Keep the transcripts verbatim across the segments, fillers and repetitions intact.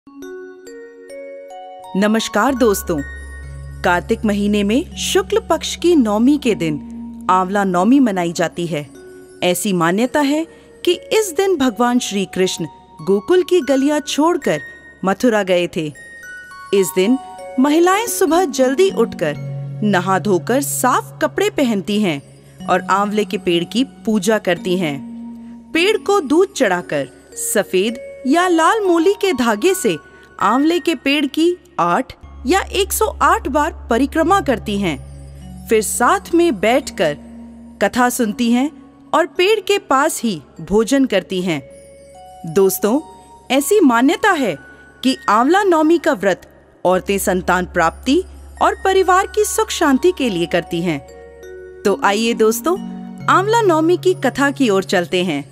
नमस्कार दोस्तों, कार्तिक महीने में शुक्ल पक्ष की नौमी के दिन आंवला नौमी मनाई जाती है। ऐसी मान्यता है कि इस दिन भगवान श्री कृष्ण गोकुल की गलियां छोड़कर मथुरा गए थे। इस दिन महिलाएं सुबह जल्दी उठकर नहा धोकर साफ कपड़े पहनती हैं और आंवले के पेड़ की पूजा करती हैं। पेड़ को दूध चढ़ाकर सफेद या लाल मोली के धागे से आंवले के पेड़ की आठ या एक सौ आठ बार परिक्रमा करती हैं। फिर साथ में बैठकर कथा सुनती हैं और पेड़ के पास ही भोजन करती हैं। दोस्तों, ऐसी मान्यता है कि आंवला नौमी का व्रत औरतें संतान प्राप्ति और परिवार की सुख शांति के लिए करती हैं। तो आइए दोस्तों, आंवला नौमी की कथा की ओर चलते हैं।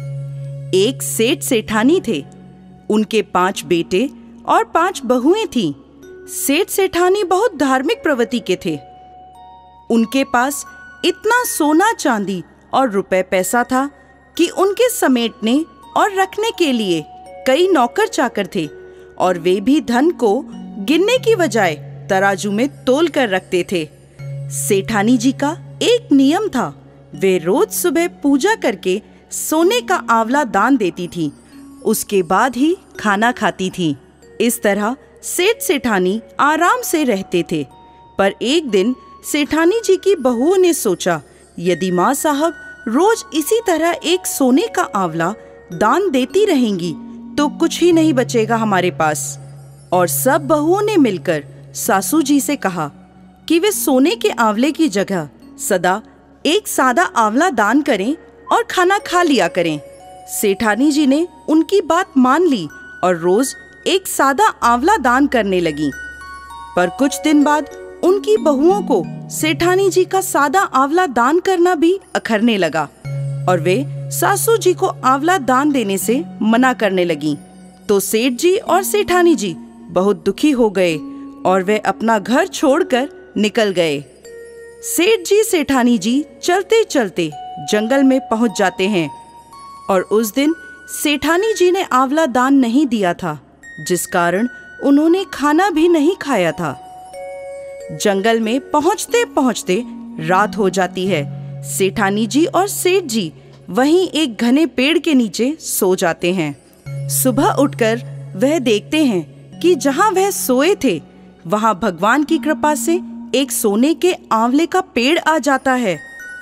एक सेठ सेठानी थे। उनके पांच बेटे और पांच बहुएं थीं। सेठ सेठानी बहुत धार्मिक प्रवृत्ति के थे। उनके पास इतना सोना चांदी और रुपए पैसा था कि उनके समेटने और रखने के लिए कई नौकर चाकर थे और वे भी धन को गिनने की बजाय तराजू में तोल कर रखते थे। सेठानी जी का एक नियम था, वे रोज सुबह पूजा करके सोने का आंवला दान देती थी, उसके बाद ही खाना खाती थी। इस तरह सेठ सेठानी आराम से रहते थे। पर एक दिन सेठानी जी की बहुओं ने सोचा, यदि माँ साहब रोज इसी तरह एक सोने का आंवला दान देती रहेंगी तो कुछ ही नहीं बचेगा हमारे पास। और सब बहुओं ने मिलकर सासू जी से कहा कि वे सोने के आंवले की जगह सदा एक सादा आंवला दान करें और खाना खा लिया करें। सेठानी जी ने उनकी बात मान ली और रोज एक सादा आंवला दान करने लगी। पर कुछ दिन बाद उनकी बहुओं को सेठानी जी का सादा आंवला दान करना भी अखरने लगा और वे सासू जी को आंवला दान देने से मना करने लगी। तो सेठ जी और सेठानी जी बहुत दुखी हो गए और वे अपना घर छोड़कर निकल गए। सेठ जी सेठानी जी चलते चलते जंगल में पहुंच जाते हैं और उस दिन सेठानी जी ने आंवला दान नहीं दिया था, जिस कारण उन्होंने खाना भी नहीं खाया था। जंगल में पहुंचते पहुंचते रात हो जाती है। सेठानी जी और सेठ जी वहीं एक घने पेड़ के नीचे सो जाते हैं। सुबह उठकर वह देखते हैं कि जहां वह सोए थे वहां भगवान की कृपा से एक सोने के आंवले का पेड़ आ जाता है।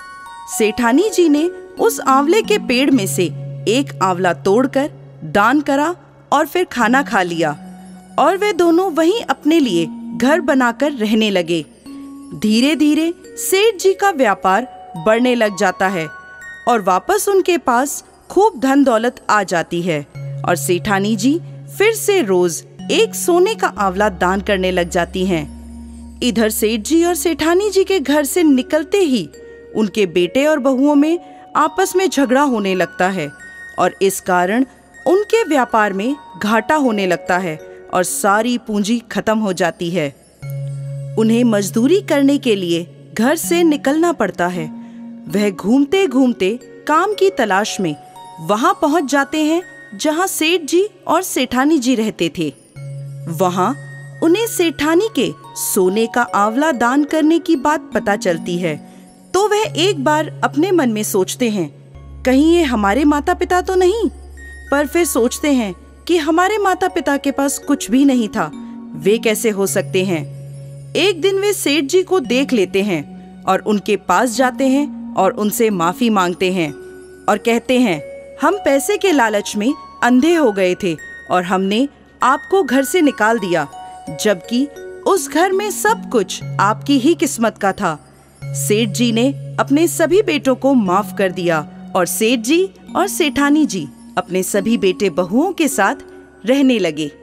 सेठानी जी ने उस आंवले के पेड़ में से एक आंवला तोड़कर दान करा और फिर खाना खा लिया और वे दोनों वहीं अपने लिए घर बनाकर रहने लगे। धीरे धीरे सेठ जी का व्यापार बढ़ने लग जाता है और वापस उनके पास खूब धन दौलत आ जाती है और सेठानी जी फिर से रोज एक सोने का आंवला दान करने लग जाती हैं। इधर सेठ जी और सेठानी जी के घर से निकलते ही उनके बेटे और बहुओं में आपस में झगड़ा होने लगता है और इस कारण उनके व्यापार में घाटा होने लगता है और सारी पूंजी खत्म हो जाती है। उन्हें मजदूरी करने के लिए घर से निकलना पड़ता है। वह घूमते घूमते काम की तलाश में वहां पहुंच जाते हैं जहां सेठ जी और सेठानी जी रहते थे। वहां उन्हें सेठानी के सोने का आंवला दान करने की बात पता चलती है। तो वह एक बार अपने मन में सोचते हैं, कहीं ये हमारे माता पिता तो नहीं। पर फिर सोचते हैं कि हमारे माता पिता के पास कुछ भी नहीं था, वे कैसे हो सकते हैं। एक दिन वे सेठ जी को देख लेते हैं और उनके पास जाते हैं और उनसे माफी मांगते हैं और कहते हैं, हम पैसे के लालच में अंधे हो गए थे और हमने आपको घर से निकाल दिया, जबकि उस घर में सब कुछ आपकी ही किस्मत का था। सेठ जी ने अपने सभी बेटों को माफ कर दिया और सेठ जी और सेठानी जी अपने सभी बेटे बहुओं के साथ रहने लगे।